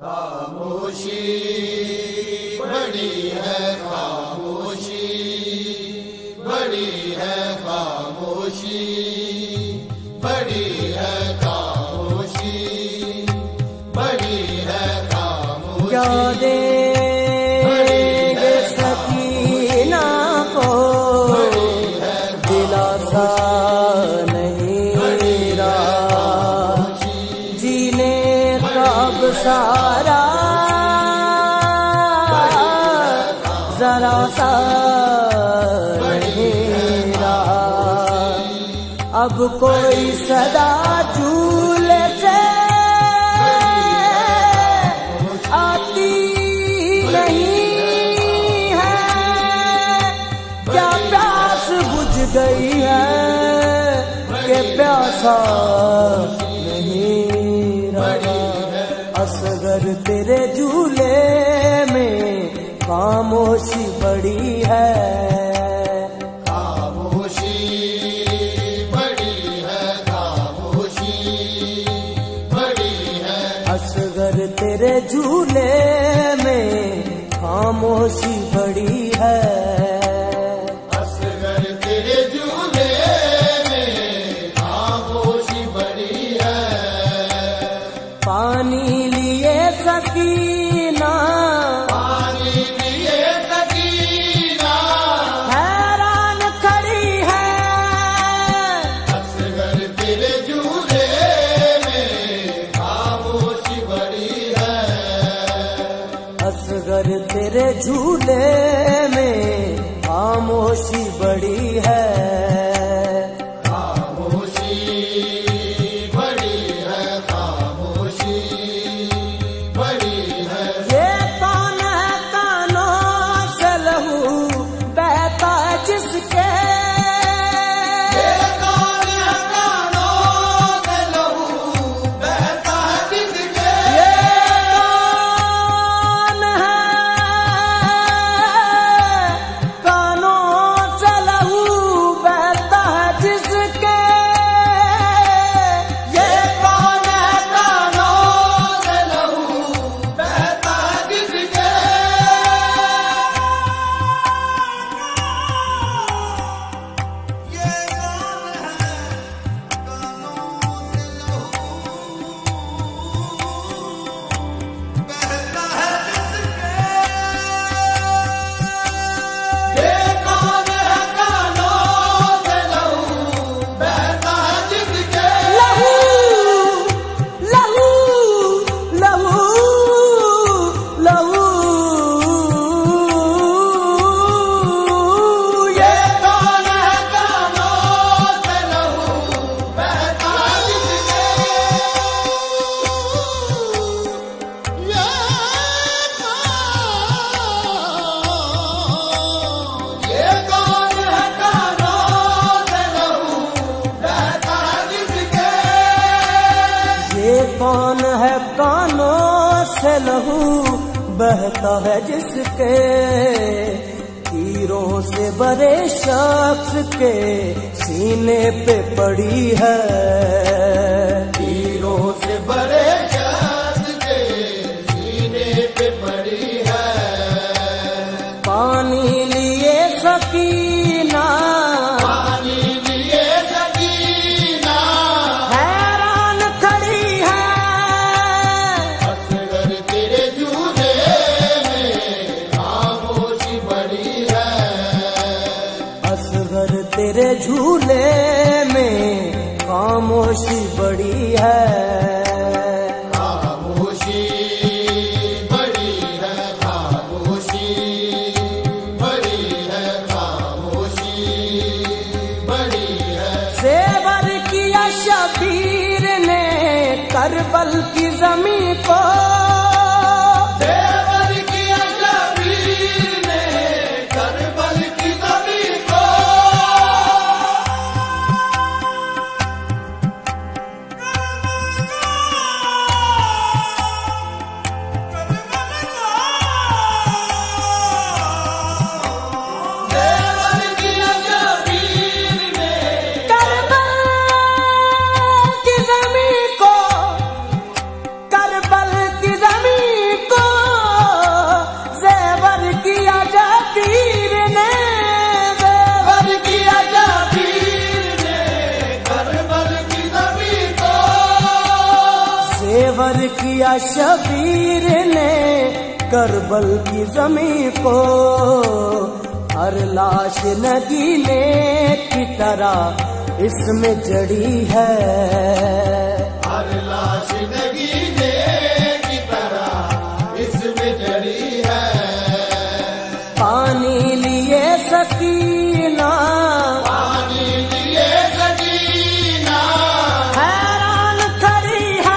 खामोशी बड़ी है, खामोशी बड़ी है, खामोशी बड़ी है, खामोशी बड़ी है, खामोशी। क्या देंगे सकीना को दिलासा नहीं रहा, जीने का अब सारा जरा सा नहीं रहा। अब कोई सदा झूले से आती नहीं है, क्या प्यास बुझ गई है कि प्यासा नहीं रहा। असगर तेरे झूले में खामोशी बड़ी है, खामोशी बड़ी है, खामोशी बड़ी है। असगर तेरे झूले में खामोशी बड़ी है, असगर तेरे झूले में खामोशी बड़ी है। पानी लिए सकीना, पानी पिए सकीना हैरान खड़ी है। असगर तेरे झूले में खामोशी बड़ी है, असगर तेरे झूले में खामोशी बड़ी है, खामोशी बड़ी है, खामोशी बड़ी है। ये कौन है कानों से लहू बहता जिसके, ये कौन है कानों से लहू बहता जिसके, ये कौन है कानों से लहू बहता जिसके, ये कौन है कानों से लहू बहता जिसके। ये कौन है कानों से लहू बहता है जिसके, ये कौन है कानों से लहू बहता है जिसके। लहू लहू लहू लहू, ये कौन है कानों से लहू बहता जिसके, ये कौन है कानों से लहू बहता जिसके। ये कौन है कानों से लहू बहता है जिसके, तीरों से बड़े शख्स के सीने पे पड़ी है, तीरों से बड़े शख्स के सीने पे पड़ी है। पानी लिए सकीना, पानी लिए सकीना हैरान खड़ी है। असगर तेरे झूले में खामोशी बड़ी है, असगर तेरे झूले में खामोशी बड़ी है, खामोशी बड़ी है, खामोशी बड़ी है, खामोशी बड़ी है। सेवर किया शबीर ने करबल की जमीन को, देवर किया शबीर ने करबल की जमीन को, देवर किया शबीर ने करबल की जमीन को, करबल की दिया शबीर ने करबल की जमीन को, हर लाश नगीने की तरह इसमें जड़ी है, हर लाश नगीने की तरह इसमें जड़ी है। पानी लिए सकीना, पानी लिए सकीना हैरान खड़ी है,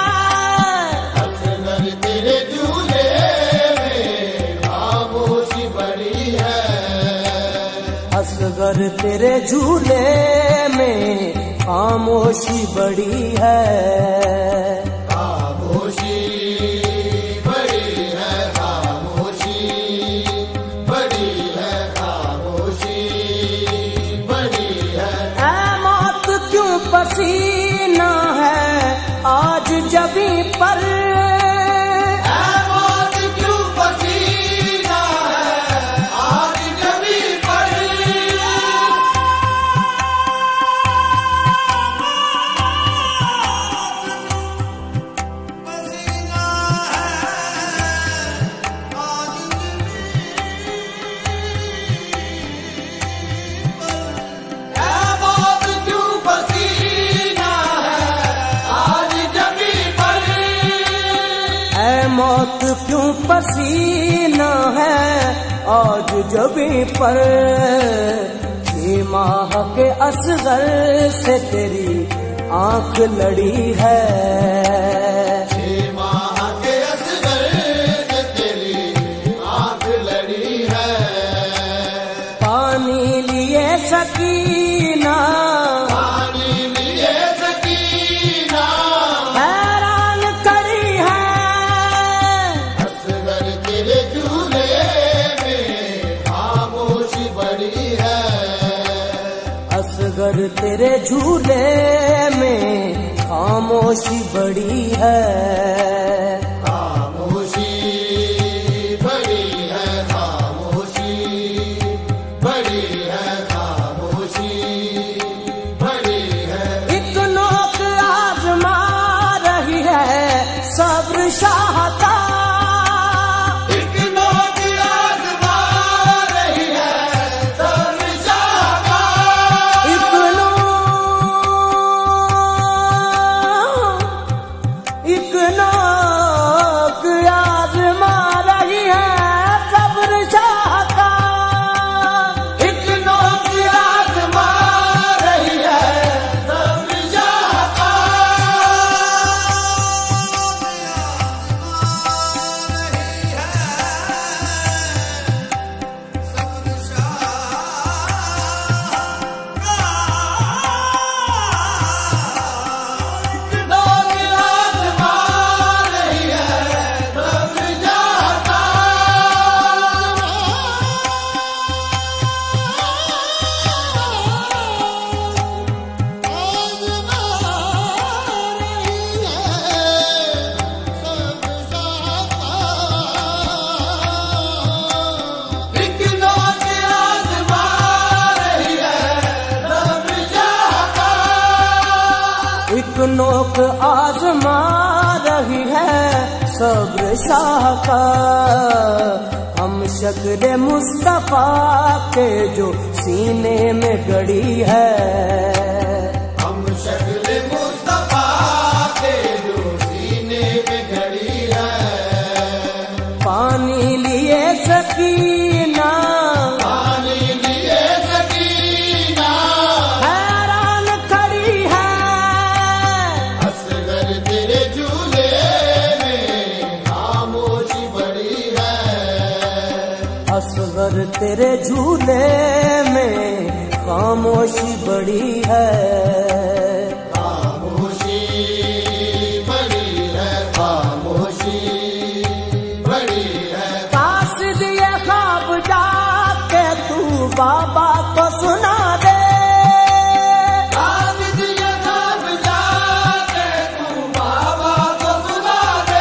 असगर तेरे झूले में खामोशी बड़ी है, असगर तेरे झूले में खामोशी बड़ी है, खामोशी बड़ी है, खामोशी बड़ी है, खामोशी बड़ी है। ऐ मौत क्यों पसीना है आज जबी पर, ऐ मौत क्यों पसीना है आज जमी पर, ऐ मौत क्यों पसीना है आज जमी पर, ऐ मौत क्यों पसीना है आज जबी पर, 6 माह के असगर से तेरी आंख लड़ी है, 6 माह के असगर से तेरी आंख लड़ी है। पानी लिए सकीना, पानी लिए सकीना हैरान खड़ी है, असगर तेरे झूले में खामोशी बड़ी है, असगर तेरे झूले में खामोशी बड़ी है, खामोशी बड़ी है, खामोशी बड़ी है, खामोशी बड़ी है। एक नोक आजमा रही है सब्र शाह का, एक नोक आजमा रही है सब्र शाह का, एक नोक आजमा रही है सब्र शाह का, एक नोक आजमा रही है सब्र शाह का, नोक आजमा रही है सब्र शाह का। एक नोक आजमा रही है सब्र शाह का, एक नोक आजमा रही है सब्र शाह का, हम शक्ल मुस्तफा के जो सीने में गड़ी है, हम शक्ल मुस्तफा के जो सीने में घड़ी है, पानी लिए सकीना, पानी लिए सकीना हैरान खड़ी है, असगर तेरे झूले में खामोशी बड़ी है, असगर तेरे झूले में खामोशी बड़ी है, खामोशी बड़ी है, खामोशी बड़ी है। काश दिए ख्वाब जाके तू बाबा को सुना दे, आज दिए ख्वाब जाके तू बाबा को सुना दे,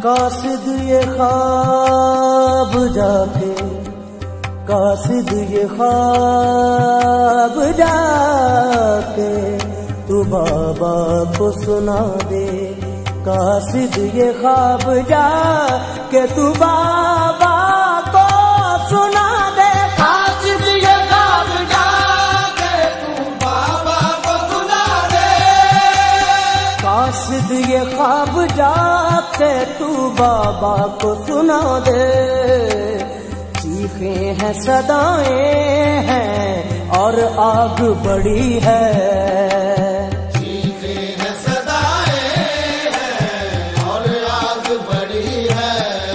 कासिद ये ख्वाब जाके, कासिद ये ख्वाब जाके तू बाबा को सुना दे। कासिद ये ख्वाब जाके तू बाबा को सुना दे। कासिद ये ख्वाब जाके तू बाबा को सुना दे। कासिद ये ख्वाब जाके तू बाबा को सुना दे। चीखें हैं सदाएं हैं और आग बड़ी है। चीखें हैं सदाएं हैं और आग बड़ी है।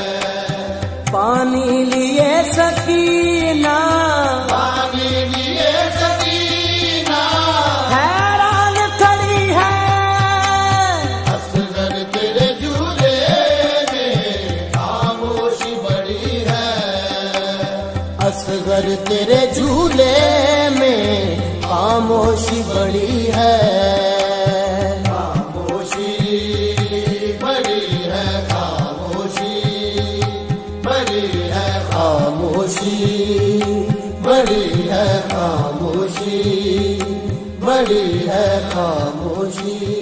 पानी लिए सकीना, पानी लिए सकीना हैरान खड़ी है। असगर तेरे झूले में खामोशी बड़ी है। असगर तेरे झूले में खामोशी बड़ी है। खामोशी बड़ी है। खामोशी बड़ी है। खामोशी बड़ी है। खामोशी बड़ी है। खामोशी